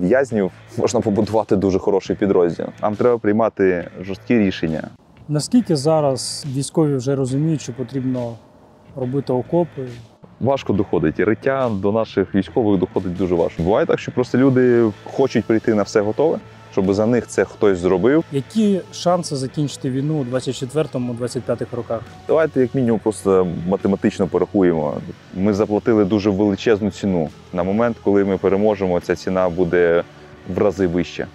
в'язнів можна побудувати дуже хороший підрозділ. Нам треба приймати жорсткі рішення. Наскільки зараз військові вже розуміють, що потрібно робити окопи? Важко доходить. І риття до наших військових доходить дуже важко. Буває так, що просто люди хочуть прийти на все готове, щоб за них це хтось зробив. Які шанси закінчити війну у 24-25 роках? Давайте як мінімум просто математично порахуємо. Ми заплатили дуже величезну ціну. На момент, коли ми переможемо, ця ціна буде в рази вища.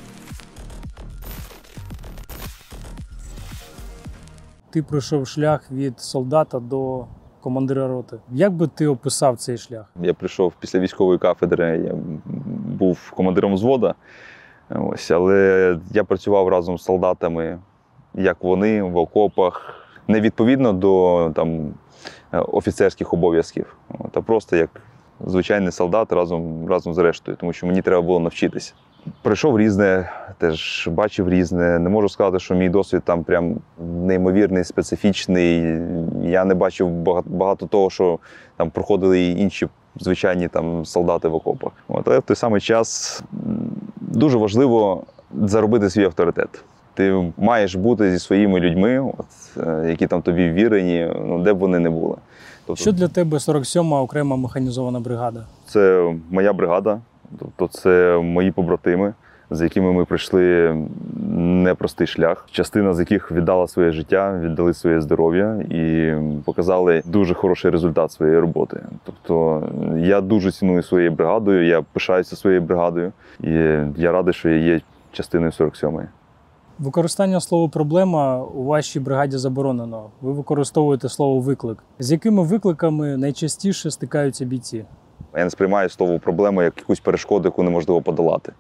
Ти пройшов шлях від солдата до командира роти. Як би ти описав цей шлях? Я прийшов після військової кафедри, я був командиром взводу. Але я працював разом з солдатами, як вони, в окопах. Не відповідно до офіцерських обов'язків, а просто як звичайний солдат разом з рештою, тому що мені треба було навчитися. Пройшов різне, теж бачив різне. Не можу сказати, що мій досвід там прям неймовірний, специфічний. Я не бачив багато того, що там проходили і інші звичайні солдати в окопах. Але в той самий час дуже важливо заробити свій авторитет. Ти маєш бути зі своїми людьми, які тобі вірені, де б вони не були. Що для тебе 47-ма окрема механізована бригада? Це моя бригада, це мої побратими, з якими ми пройшли непростий шлях. Частина з яких віддала своє життя, віддали своє здоров'я і показали дуже хороший результат своєї роботи. Тобто я дуже ціную своєю бригадою, я пишаюся своєю бригадою і я радий, що я є частиною 47-ї. Використання слова «проблема» у вашій бригаді заборонено. Ви використовуєте слово «виклик». З якими викликами найчастіше стикаються бійці? Я не сприймаю слово «проблема» як якусь перешкоду, яку неможливо подолати.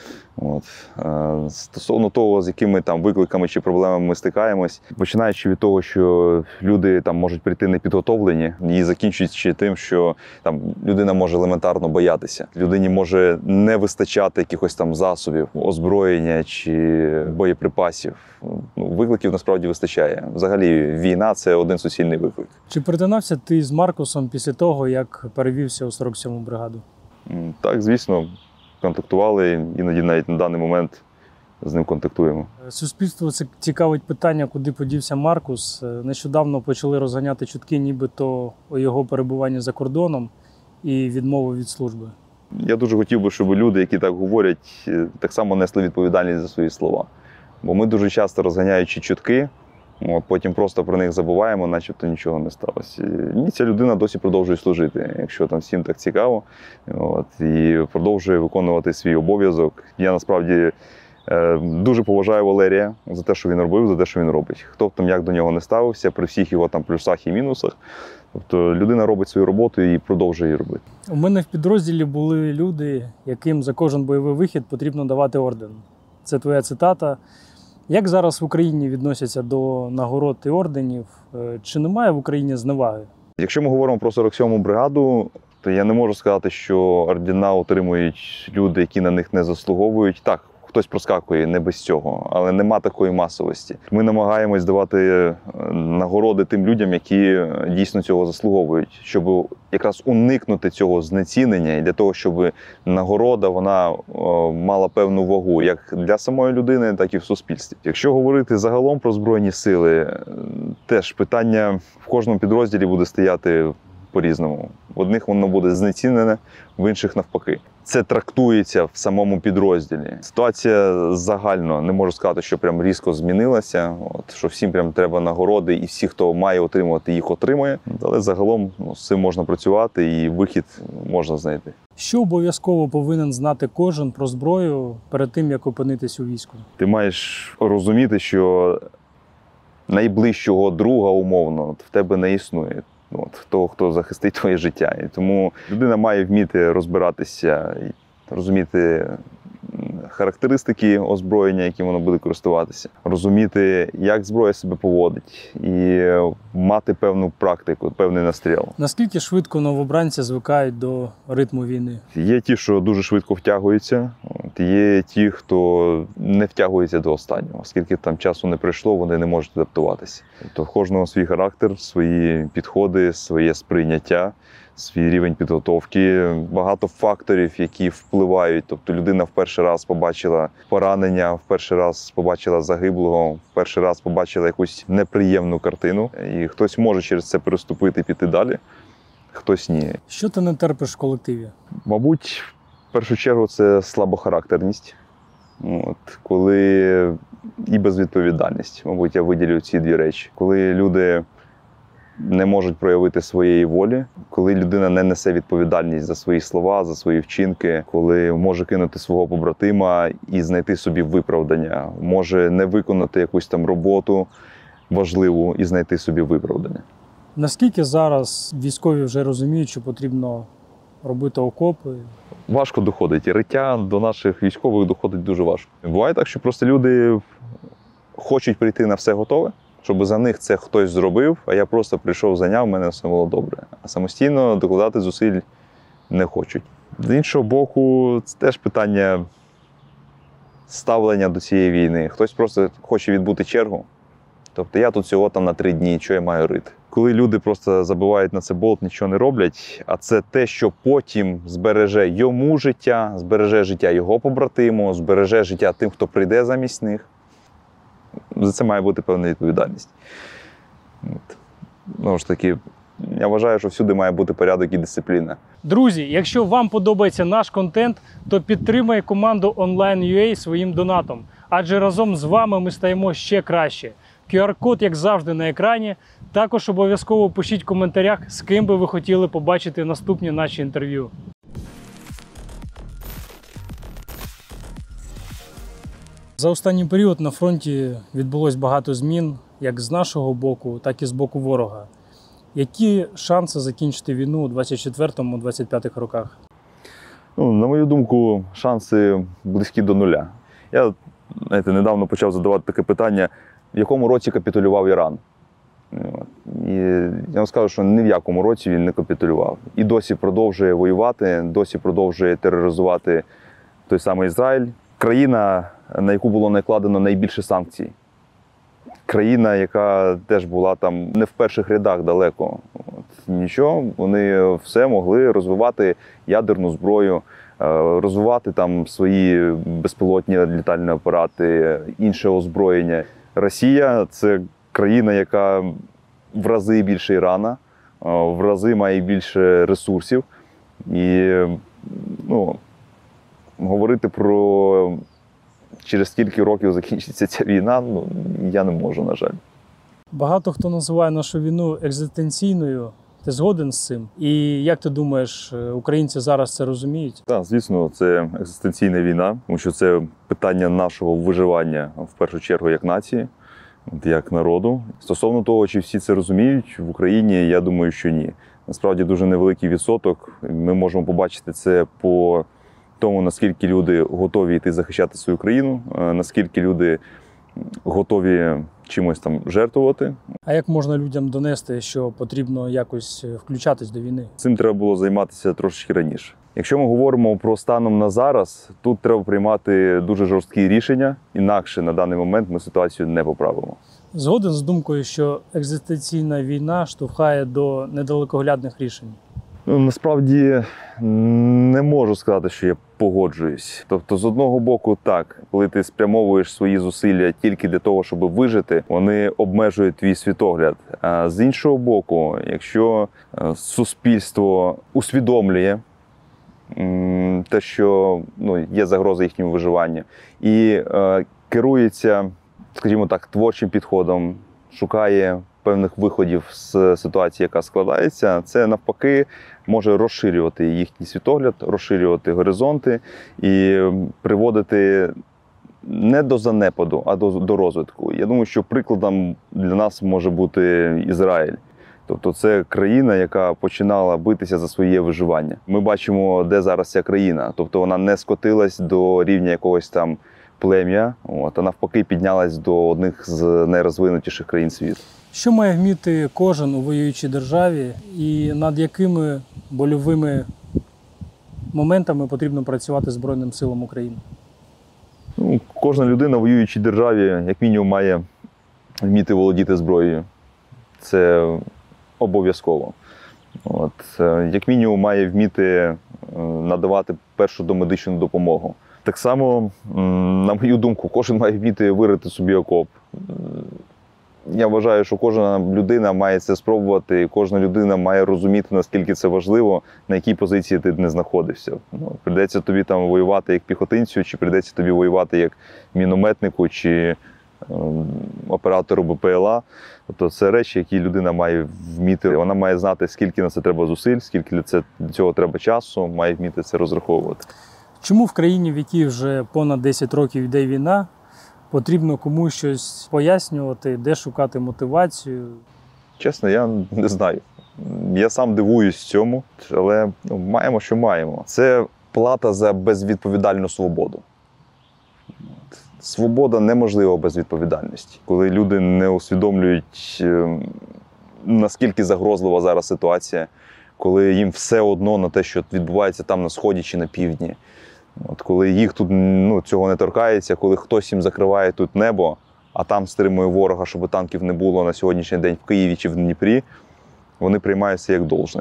Стосовно того, з якими викликами чи проблемами ми стикаємось, починаючи від того, що люди можуть прийти непідготовлені, і закінчуючи тим, що людина може елементарно боятися. Людині може не вистачати якихось засобів, озброєння чи боєприпасів. Викликів насправді вистачає. Взагалі війна – це один суцільний виклик. Чи перетинався ти з Маркусом після того, як перевівся у 47-му бригаду? Так, звісно. Контактували, іноді навіть на даний момент з ним контактуємо. Суспільство цікавить питання, куди подівся Маркус. Нещодавно почали розганяти чутки нібито у його перебуванні за кордоном і відмови від служби. Я дуже хотів би, щоб люди, які так говорять, так само несли відповідальність за свої слова. Бо ми дуже часто розганяючи чутки, потім просто про них забуваємо, начебто нічого не сталося. Ні, ця людина досі продовжує служити, якщо всім так цікаво, і продовжує виконувати свій обов'язок. Я насправді дуже поважаю Валерія за те, що він робив, за те, що він робить. Хто б як до нього не ставився, при всіх його плюсах і мінусах. Тобто людина робить свою роботу і продовжує її робити. У мене в підрозділі були люди, яким за кожен бойовий вихід потрібно давати орден. Це твоя цитата. Як зараз в Україні відносяться до нагород і орденів? Чи немає в Україні зневаги? Якщо ми говоримо про 47-му бригаду, то я не можу сказати, що ордена отримують люди, які на них не заслуговують. Так, хтось проскакує, не без цього, але нема такої масовості. Ми намагаємось давати нагороди тим людям, які дійсно цього заслуговують, щоб якраз уникнути цього знецінення і для того, щоб нагорода вона мала певну вагу як для самої людини, так і в суспільстві. Якщо говорити загалом про Збройні Сили, теж питання в кожному підрозділі буде стояти по-різному. В одних воно буде знецінене, в інших навпаки. Це трактується в самому підрозділі. Ситуація загально, не можу сказати, що прям різко змінилася, що всім прям треба нагороди і всі, хто має отримувати, їх отримує. Але загалом з цим можна працювати і вихід можна знайти. Що обов'язково повинен знати кожен про зброю перед тим, як опинитись у війську? Ти маєш розуміти, що найближчого друга, умовно, в тебе не існує. Того, хто захистить твоє життя. І тому людина має вміти розбиратися, розуміти характеристики озброєння, яким воно буде користуватися, розуміти, як зброя себе поводить, і мати певну практику, певний настріл. Наскільки швидко новобранці звикають до ритму війни? Є ті, що дуже швидко втягуються, є ті, хто не втягується до останнього. Оскільки там часу не пройшло, вони не можуть адаптуватися. Тобто в кожного свій характер, свої підходи, своє сприйняття. свій рівень підготовки, багато факторів, які впливають. Тобто людина в перший раз побачила поранення, в перший раз побачила загиблого, в перший раз побачила якусь неприємну картину. І хтось може через це переступити і піти далі, хтось ні. Що ти не терпиш в колективі? Мабуть, в першу чергу це слабохарактерність. Коли і безвідповідальність. Мабуть, я виділю ці дві речі. Коли люди не можуть проявити своєї волі, коли людина не несе відповідальність за свої слова, за свої вчинки, коли може кинути свого побратима і знайти собі виправдання, може не виконати якусь там роботу важливу і знайти собі виправдання. Наскільки зараз військові вже розуміють, що потрібно робити окопи? Важко доходить. І риття до наших військових доходить дуже важко. Буває так, що просто люди хочуть прийти на все готове, щоб за них це хтось зробив, а я просто прийшов, зайняв, в мене все було добре. А самостійно докладати зусиль не хочуть. З іншого боку, це теж питання ставлення до цієї війни. Хтось просто хоче відбути чергу. Тобто я тут всього там на 3 дні, що я маю рити? Коли люди просто забивають на це болт, нічого не роблять, а це те, що потім збереже йому життя, збереже життя його побратиму, збереже життя тим, хто прийде замість них. За це має бути певна відповідальність. Знову ж таки, я вважаю, що всюди має бути порядок і дисципліна. Друзі, якщо вам подобається наш контент, то підтримай команду Online.ua своїм донатом. Адже разом з вами ми стаємо ще краще. QR-код, як завжди, на екрані. Також обов'язково пишіть в коментарях, з ким би ви хотіли побачити наступні наші інтерв'ю. За останній період на фронті відбулось багато змін, як з нашого боку, так і з боку ворога. Які шанси закінчити війну у 24-25 роках? На мою думку, шанси близькі до нуля. Я недавно почав задавати таке питання, в якому році капітулював Іран. І я вам скажу, що ні в якому році він не капітулював. І досі продовжує воювати, досі продовжує тероризувати той самий Ізраїль. Країна, на яку було накладено найбільше санкцій. Країна, яка теж була там не в перших рядах далеко. Нічого, вони все могли розвивати ядерну зброю, розвивати там свої безпілотні літальні апарати, інше озброєння. Росія – це країна, яка в рази більше Ірана, в рази має більше ресурсів. І говорити про через скільки років закінчиться ця війна, я не можу, на жаль. Багато хто називає нашу війну екзистенційною. Ти згоден з цим? І як ти думаєш, українці зараз це розуміють? Так, звісно, це екзистенційна війна, тому що це питання нашого виживання, в першу чергу, як нації, як народу. Стосовно того, чи всі це розуміють, в Україні, я думаю, що ні. Насправді дуже невеликий відсоток. Ми можемо побачити це по тому, наскільки люди готові йти захищати свою країну, наскільки люди готові чимось там жертвувати. А як можна людям донести, що потрібно якось включатись до війни? Цим треба було займатися трошечки раніше. Якщо ми говоримо про станом на зараз, тут треба приймати дуже жорсткі рішення, інакше на даний момент ми ситуацію не поправимо. Згоден з думкою, що екзистенційна війна штовхає до недалекоглядних рішень? Насправді не можу сказати, що я погоджуюсь. Тобто, з одного боку, так, коли ти спрямовуєш свої зусилля тільки для того, щоб вижити, вони обмежують твій світогляд. А з іншого боку, якщо суспільство усвідомлює те, що є загроза їхньому виживанню, і керується, скажімо так, творчим підходом, шукає певних виходів з ситуації, яка складається, це навпаки може розширювати їхній світогляд, розширювати горизонти і приводити не до занепаду, а до розвитку. Я думаю, що прикладом для нас може бути Ізраїль. Тобто це країна, яка починала битися за своє виживання. Ми бачимо, де зараз ця країна. Тобто вона не скотилась до рівня якогось там плем'я, а навпаки піднялась до одних з найрозвинутіших країн світу. Що має вміти кожен у воюючій державі і над якими больовими моментами потрібно працювати Збройним силам України? Кожна людина в воюючій державі, як мінімум, має вміти володіти зброєю. Це обов'язково. Як мінімум має вміти надавати першу домедичну допомогу. Так само, на мою думку, кожен має вміти вирити собі окоп. Я вважаю, що кожна людина має це спробувати, кожна людина має розуміти, наскільки це важливо, на якій позиції ти не знаходився. Прийдеться тобі там воювати як піхотинцю, чи прийдеться тобі воювати як мінометнику, чи оператору БПЛА. Тобто це речі, які людина має вміти. Вона має знати, скільки на це треба зусиль, скільки для цього треба часу, має вміти це розраховувати. Чому в країні, в якій вже понад 10 років йде війна, потрібно комусь щось пояснювати, де шукати мотивацію? Чесно, я не знаю. Я сам дивуюсь цьому, але маємо, що маємо. Це плата за безвідповідальну свободу. Свобода неможлива без відповідальності. Коли люди не усвідомлюють, наскільки загрозлива зараз ситуація, коли їм все одно на те, що відбувається там на Сході чи на Півдні. Коли їх тут цього не торкається, коли хтось їм закриває тут небо, а там стримує ворога, щоб танків не було на сьогоднішній день в Києві чи в Дніпрі, вони приймаються як должне.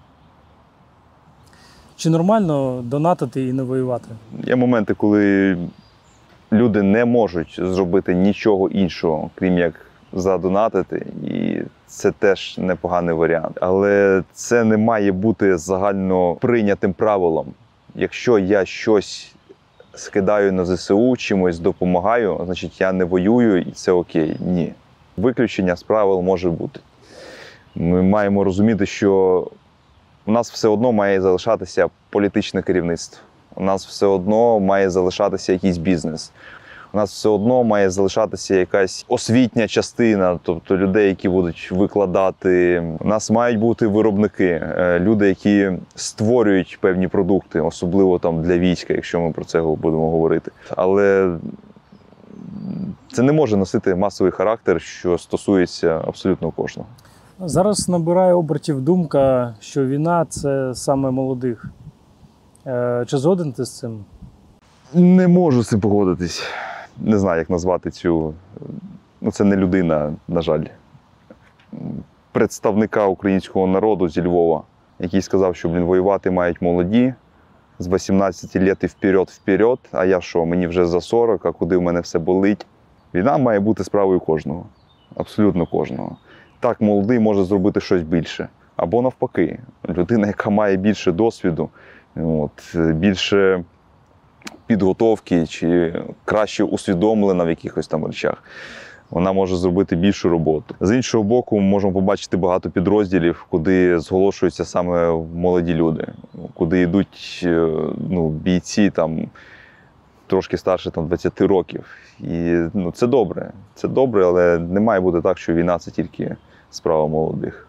Чи нормально донатити і не воювати? Є моменти, коли люди не можуть зробити нічого іншого, крім як задонатити, і це теж непоганий варіант. Але це не має бути загально прийнятим правилом. Якщо я щось скидаю на ЗСУ, чимось допомагаю, значить я не воюю і це окей. Ні. Виключення з правил може бути. Ми маємо розуміти, що у нас все одно має залишатися політичне керівництво. У нас все одно має залишатися якийсь бізнес. У нас все одно має залишатися якась освітня частина, тобто людей, які будуть викладати. У нас мають бути виробники, люди, які створюють певні продукти, особливо там для війська, якщо ми про це будемо говорити. Але це не може носити масовий характер, що стосується абсолютно кожного. Зараз набирає обертів думка, що війна – це саме молодих. Чи згоден ти з цим? Не можу з цим погодитись. Не знаю, як назвати цю... це не людина, на жаль. Представника українського народу зі Львова, який сказав, що, воювати мають молоді, з 18 років вперед, а я що, мені вже за 40, а куди в мене все болить. Війна має бути справою кожного, абсолютно кожного. Так, молодий може зробити щось більше. Або навпаки, людина, яка має більше досвіду, більше підготовки чи краще усвідомлена в якихось там речах, вона може зробити більшу роботу. З іншого боку, ми можемо побачити багато підрозділів, куди зголошуються саме молоді люди, куди йдуть бійці там, трошки старше 20 років. І це добре. Це добре, але не має бути так, що війна – це тільки справа молодих.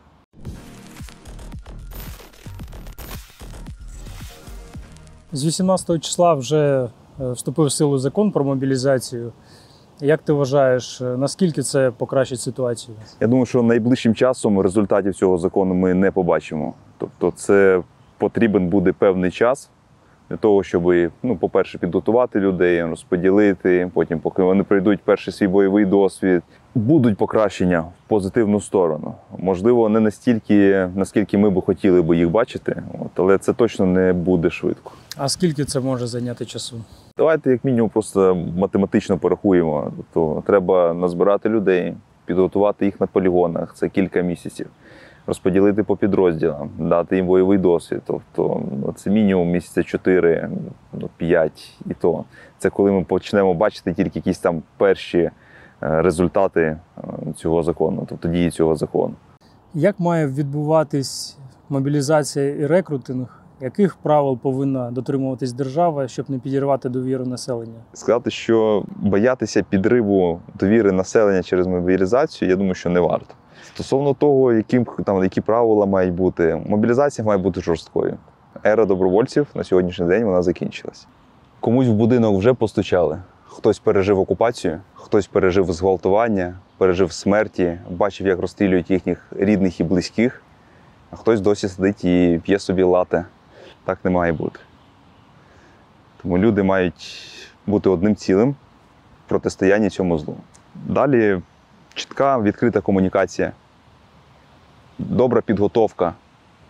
З 18 числа вже вступив в силу закон про мобілізацію. Як ти вважаєш, наскільки це покращить ситуацію? Я думаю, що найближчим часом результатів цього закону ми не побачимо. Тобто це потрібен буде певний час для того, щоб, по-перше, підготувати людей, розподілити, потім, поки вони пройдуть перший свій бойовий досвід, будуть покращення в позитивну сторону. Можливо, не настільки, наскільки ми б хотіли б їх бачити, але це точно не буде швидко. А скільки це може зайняти часу? Давайте, як мінімум, просто математично порахуємо. Тобто, треба назбирати людей, підготувати їх на полігонах, це кілька місяців, розподілити по підрозділам, дати їм бойовий досвід. Тобто, це мінімум місяця 4, 5 і то. Це коли ми почнемо бачити тільки якісь там перші результати цього закону, тобто дії цього закону. Як має відбуватись мобілізація і рекрутинг? Яких правил повинна дотримуватись держава, щоб не підірвати довіру населення? Сказати, що боятися підриву довіри населення через мобілізацію, я думаю, що не варто. Стосовно того, які правила мають бути, мобілізація має бути жорсткою. Ера добровольців на сьогоднішній день вона закінчилась. Комусь в будинок вже постучали. Хтось пережив окупацію, хтось пережив зґвалтування, пережив смерті, бачив, як розстрілюють їхніх рідних і близьких, а хтось досі сидить і п'є собі лате. Так не має бути. Тому люди мають бути одним цілим в протистоянні цьому злу. Далі чітка, відкрита комунікація, добра підготовка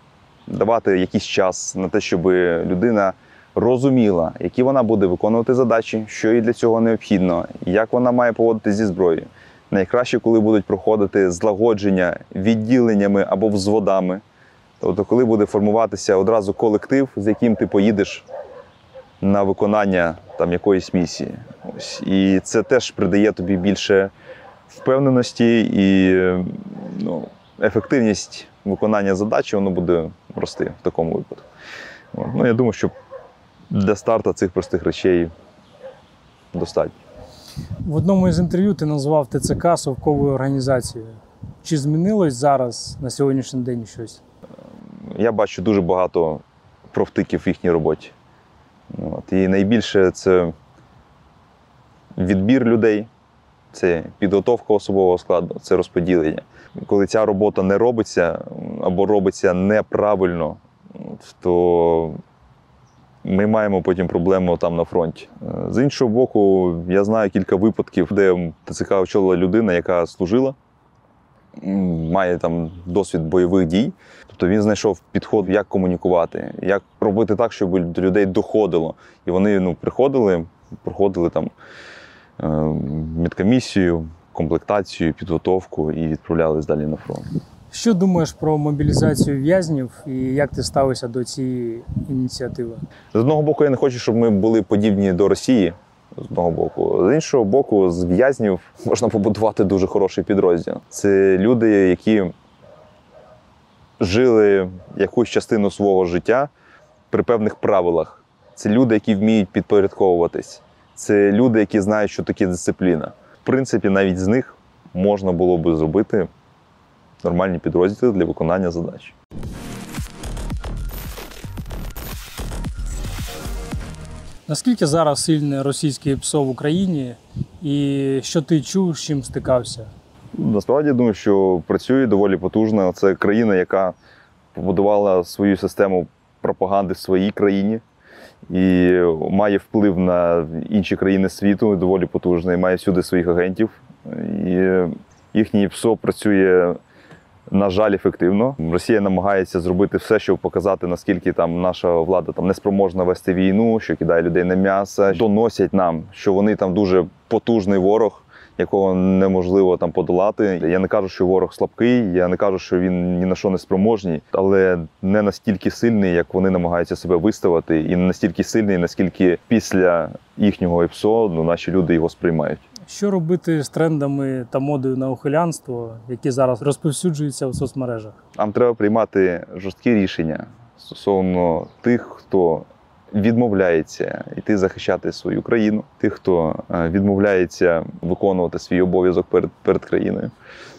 давати якийсь час на те, щоб людина розуміла, які вона буде виконувати задачі, що їй для цього необхідно, як вона має поводитися зі зброєю. Найкраще, коли будуть проходити злагодження відділеннями або взводами. Тобто, коли буде формуватися одразу колектив, з яким ти поїдеш на виконання там якоїсь місії. Ось. І це теж придає тобі більше впевненості і ефективність виконання задачі, воно буде рости в такому випадку. Я думаю, що для старту цих простих речей достатньо. В одному із інтерв'ю ти назвав ТЦК совковою організацією. Чи змінилось зараз на сьогоднішній день щось? Я бачу дуже багато провтиків в їхній роботі. І найбільше це відбір людей, це підготовка особового складу, це розподілення. Коли ця робота не робиться або робиться неправильно, то ми маємо потім проблему там на фронті. З іншого боку, я знаю кілька випадків, де ТЦК очолила людина, яка служила, має там досвід бойових дій. Тобто він знайшов підход, як комунікувати, як робити так, щоб до людей доходило. І вони проходили там медкомісію, комплектацію, підготовку і відправлялись далі на фронт. Що думаєш про мобілізацію в'язнів і як ти ставишся до цієї ініціативи? З одного боку, я не хочу, щоб ми були подібні до Росії, з одного боку. З іншого боку, з в'язнів можна побудувати дуже хороший підрозділ. Це люди, які жили якусь частину свого життя при певних правилах. Це люди, які вміють підпорядковуватись. Це люди, які знають, що таке дисципліна. В принципі, навіть з них можна було би зробити нормальні підрозділи для виконання задач. Наскільки зараз сильне російське ПСО в Україні і що ти чув, з чим стикався? Насправді, я думаю, що працює доволі потужно. Це країна, яка побудувала свою систему пропаганди в своїй країні і має вплив на інші країни світу, доволі потужний, має всюди своїх агентів. І їхній ПСО працює, на жаль, ефективно. Росія намагається зробити все, щоб показати, наскільки там наша влада там неспроможна вести війну, що кидає людей на м'ясо. Доносять нам, що вони там дуже потужний ворог, якого неможливо там подолати. Я не кажу, що ворог слабкий, я не кажу, що він ні на що не спроможний, але не настільки сильний, як вони намагаються себе виставити, і не настільки сильний, наскільки після їхнього ІПСО наші люди його сприймають. Що робити з трендами та модою на ухилянство, які зараз розповсюджуються в соцмережах? Нам треба приймати жорсткі рішення стосовно тих, хто відмовляється йти захищати свою країну, тих, хто відмовляється виконувати свій обов'язок перед країною.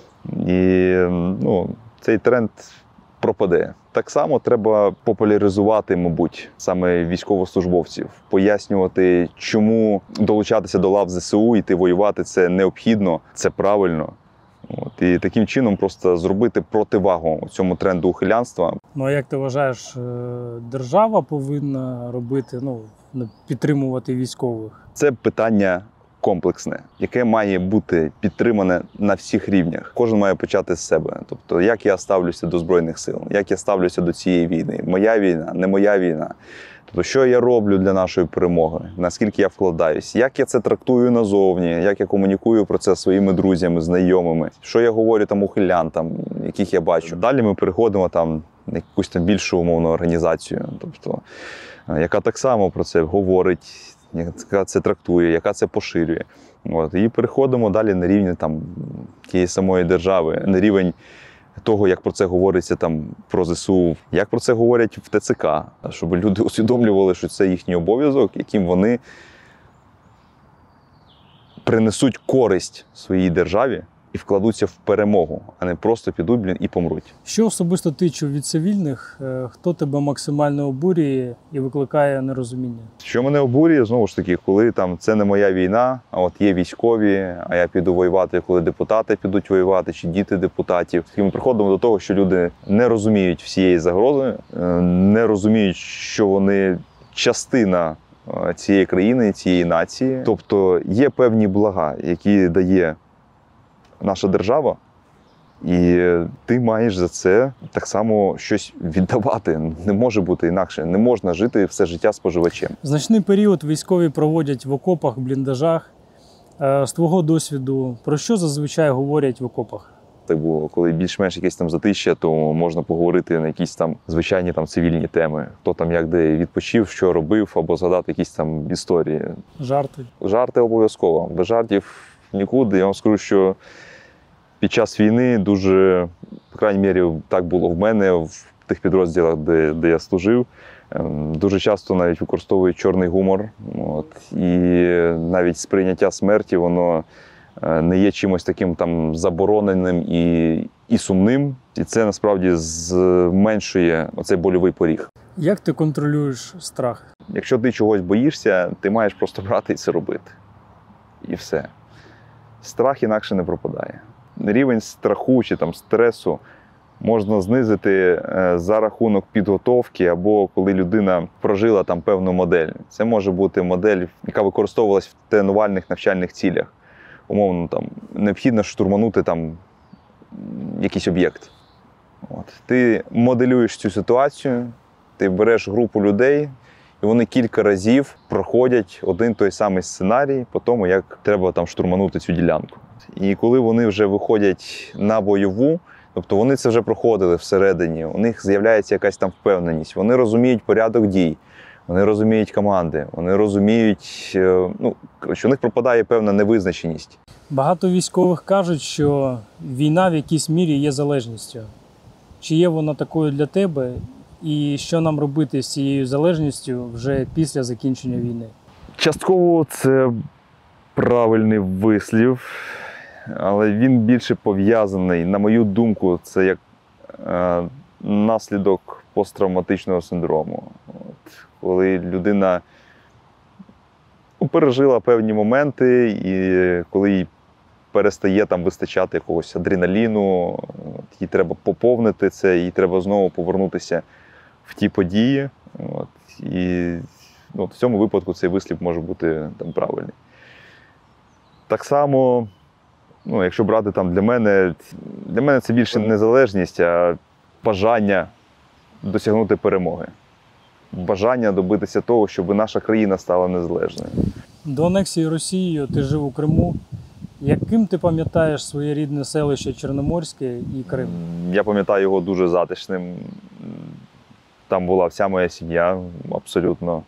І цей тренд пропаде. Так само треба популяризувати, мабуть, саме військовослужбовців, пояснювати, чому долучатися до лав ЗСУ, йти воювати – це необхідно, це правильно. І таким чином просто зробити противагу цьому тренду ухилянства. А як ти вважаєш, держава повинна робити, підтримувати військових? Це питання комплексне, яке має бути підтримане на всіх рівнях. Кожен має почати з себе. Тобто, як я ставлюся до Збройних сил, як я ставлюся до цієї війни. Моя війна, не моя війна. Тобто, що я роблю для нашої перемоги, наскільки я вкладаюсь, як я це трактую назовні, як я комунікую про це зі своїми друзями, знайомими, що я говорю там ухилянтам, яких я бачу. Далі ми переходимо там на якусь там більшу умовну організацію, тобто, яка так само про це говорить, яка це трактує, яка це поширює. І переходимо далі на рівні там тієї самої держави, на рівень того, як про це говориться там про ЗСУ, як про це говорять в ТЦК, щоб люди усвідомлювали, що це їхній обов'язок, яким вони принесуть користь своїй державі і вкладуться в перемогу, а не просто підуть і помруть. Що особисто ти чув від цивільних, хто тебе максимально обурює і викликає нерозуміння? Що мене обурює, знову ж таки, коли там це не моя війна, а от є військові, а я піду воювати, коли депутати підуть воювати, чи діти депутатів. І ми приходимо до того, що люди не розуміють всієї загрози, не розуміють, що вони частина цієї країни, цієї нації. Тобто є певні блага, які дає наша держава, І ти маєш за це так само щось віддавати. Не може бути інакше. Не можна жити все життя споживачем. Значний період військові проводять в окопах, бліндажах. З твого досвіду, про що зазвичай говорять в окопах? Так було, коли більш-менш якесь там затища, то можна поговорити на якісь там звичайні там цивільні теми. Хто там як де відпочив, що робив, або згадати якісь там історії. Жарти. Жарти обов'язково. Без жартів нікуди. Я вам скажу, що під час війни дуже, по крайній мірі, так було в мене, в тих підрозділах, де я служив. Дуже часто навіть використовують чорний гумор. І навіть сприйняття смерті, воно не є чимось таким там забороненим і сумним. І це насправді зменшує оцей больовий поріг. Як ти контролюєш страх? Якщо ти чогось боїшся, ти маєш просто брати і це робити. І все. Страх інакше не пропадає. Рівень страху чи там стресу можна знизити за рахунок підготовки або коли людина прожила там певну модель. Це може бути модель, яка використовувалась в тренувальних навчальних цілях. Умовно, там необхідно штурманути там якийсь об'єкт. Ти моделюєш цю ситуацію, ти береш групу людей, і вони кілька разів проходять один той самий сценарій по тому, як треба там штурманути цю ділянку. І коли вони вже виходять на бойову, тобто вони це вже проходили всередині, у них з'являється якась там впевненість, вони розуміють порядок дій, вони розуміють команди, вони розуміють, що у них пропадає певна невизначеність. Багато військових кажуть, що війна в якійсь мірі є залежністю. Чи є вона такою для тебе? І що нам робити з цією залежністю вже після закінчення війни? Частково це правильний вислів, але він більше пов'язаний, на мою думку, це як наслідок посттравматичного синдрому. Коли людина пережила певні моменти, і коли їй перестає там вистачати якогось адреналіну, їй треба поповнити це, їй треба знову повернутися в ті події. І в цьому випадку цей вислів може бути там правильний. Так само, якщо брати там для мене це більше не залежність, а бажання досягнути перемоги. Бажання добитися того, щоб наша країна стала незалежною. До анексії Росією ти жив у Криму. Яким ти пам'ятаєш своє рідне селище Чорноморське і Крим? Я пам'ятаю його дуже затишним. Там була вся моя сім'я, абсолютно.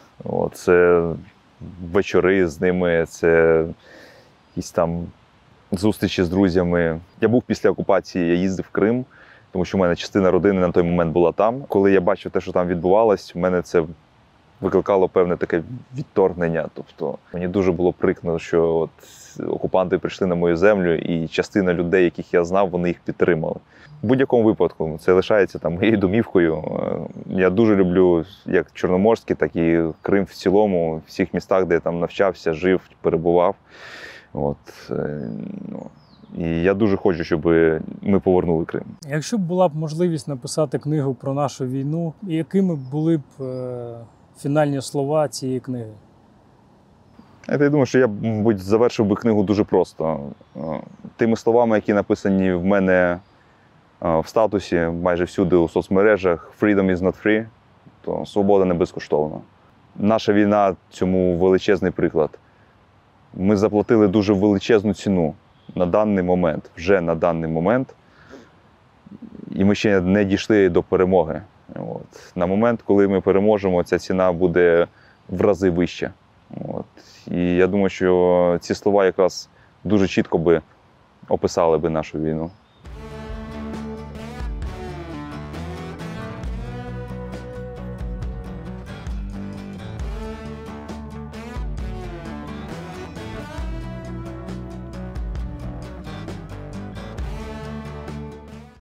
Це вечори з ними, це якісь там зустрічі з друзями. Я був після окупації, я їздив в Крим, тому що в мене частина родини на той момент була там. Коли я бачив те, що там відбувалось, в мене це викликало певне таке відторгнення. Тобто мені дуже було прикро, що окупанти прийшли на мою землю, і частина людей, яких я знав, вони їх підтримали. В будь-якому випадку це лишається там моєю домівкою. Я дуже люблю як Чорноморський, так і Крим в цілому, в всіх містах, де я там навчався, жив, перебував. І я дуже хочу, щоб ми повернули Крим. Якщо б була б можливість написати книгу про нашу війну, якими були б фінальні слова цієї книги? Я думаю, що я, мабуть, завершив би книгу дуже просто. Тими словами, які написані в мене в статусі, майже всюди у соцмережах, «Freedom is not free», то свобода не безкоштовна. Наша війна цьому величезний приклад. Ми заплатили дуже величезну ціну на даний момент, вже на даний момент, і ми ще не дійшли до перемоги. На момент, коли ми переможемо, ця ціна буде в рази вища. І я думаю, що ці слова якраз дуже чітко би описали би нашу війну.